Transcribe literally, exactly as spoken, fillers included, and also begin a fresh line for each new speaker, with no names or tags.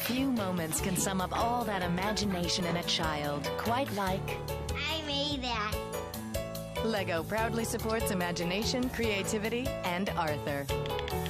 few moments can sum up all that imagination in a child, quite like...
I made that.
Lego proudly supports imagination, creativity, and Arthur.